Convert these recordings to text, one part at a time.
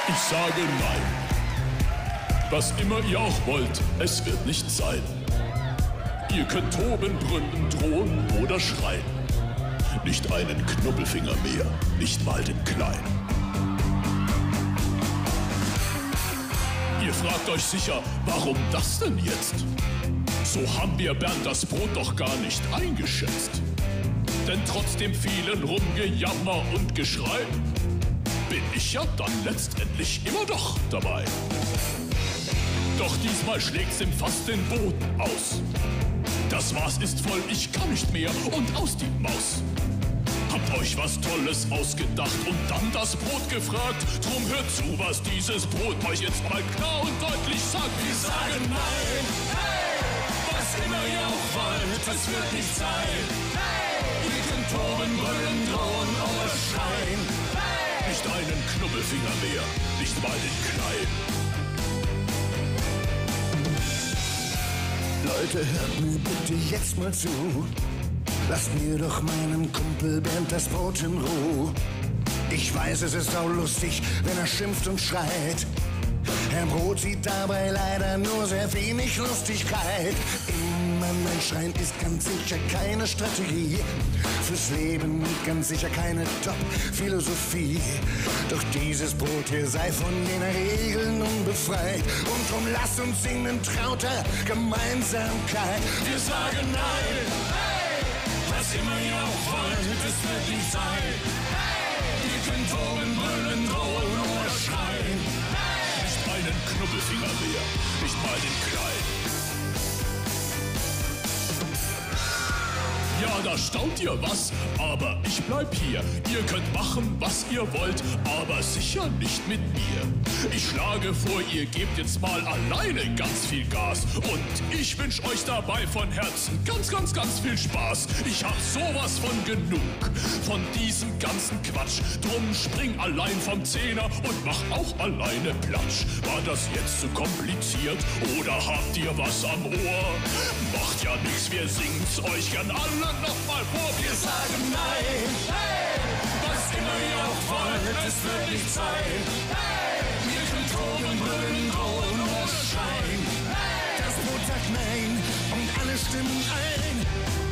Ich sage nein. Was immer ihr auch wollt, es wird nicht sein. Ihr könnt toben, brüllen, drohen oder schreien. Nicht einen Knubbelfinger mehr, nicht mal den kleinen. Ihr fragt euch sicher, warum das denn jetzt? So haben wir Bernd das Brot doch gar nicht eingeschätzt. Denn trotz dem vielen Rumgejammer und Geschrei bin ich ja dann letztendlich immer doch dabei. Doch diesmal schlägt's ihm fast den Boden aus. Das Maß ist voll, ich kann nicht mehr und aus die Maus. Habt euch was Tolles ausgedacht und dann das Brot gefragt. Drum hört zu, was dieses Brot euch jetzt mal klar und deutlich sagt. Wir sagen nein, hey, was immer ihr auch wollt, das wird nicht sein. Hey, ihr könnt toben, brüllen, drohen oder schreien. Hey, nicht einen Knubbelfinger mehr, nicht mal den kleinen. Leute, hört mir bitte jetzt mal zu. Lasst mir doch meinen Kumpel Bernd das Brot in Ruhe. Ich weiß, es ist auch lustig, wenn er schimpft und schreit. Herr Brot sieht dabei leider nur sehr wenig Lustigkeit. Immer mein Schreien ist ganz sicher keine Strategie. Fürs Leben ganz sicher keine Top-Philosophie. Doch dieses Brot hier sei von jener Regeln unbefreit. Und drum lasst uns singen trauter Gemeinsamkeit. Wir sagen nein, hey, was immer ihr auch wollt, es wird nicht sein. Hey, ihr könnt toben, brüllen, drohen oder schreien. Hey, nicht einen Knubbelfinger mehr, nicht mal den kleinen. Ja, da staunt ihr was, aber ich bleib hier. Ihr könnt machen, was ihr wollt, aber sicher nicht mit mir. Ich schlage vor, ihr gebt jetzt mal alleine ganz viel Gas. Und ich wünsch euch dabei von Herzen ganz, ganz, ganz viel Spaß. Ich hab sowas von genug, von diesem ganzen Quatsch. Drum spring allein vom Zehner und mach auch alleine Platsch. War das jetzt zu kompliziert oder habt ihr was am Ohr? Macht ja nix, wir singen's euch gern alle nochmal vor. Wir sagen nein, hey, was immer ihr auch wollt, es wird nicht sein. Hey, ihr könnt toben, brüllen, drohen oder schreien. Hey, das Brot sagt nein und alle stimmen ein.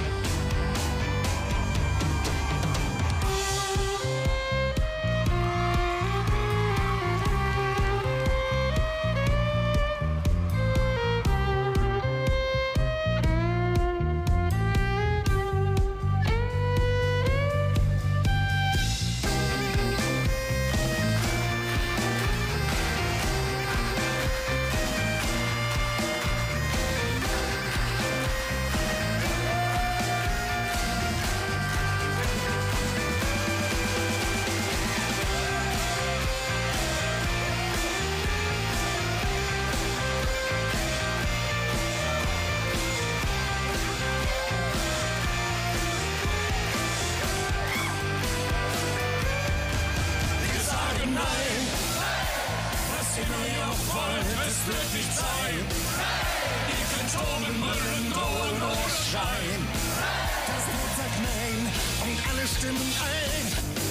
Es wird nicht sein. Hey, ihr könnt toben, brüllen, drohen oder schreien. Hey, das Brot sagt nein und alle stimmen ein.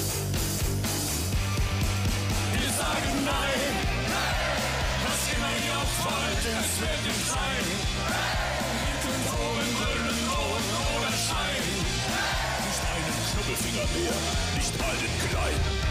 Wir sagen nein. Hey, was immer ihr auch wollt, es wird nicht sein. Hey, ihr könnt toben, brüllen, drohen oder schreien. Nicht einen Knubbelfinger mehr, nicht mal den kleinen.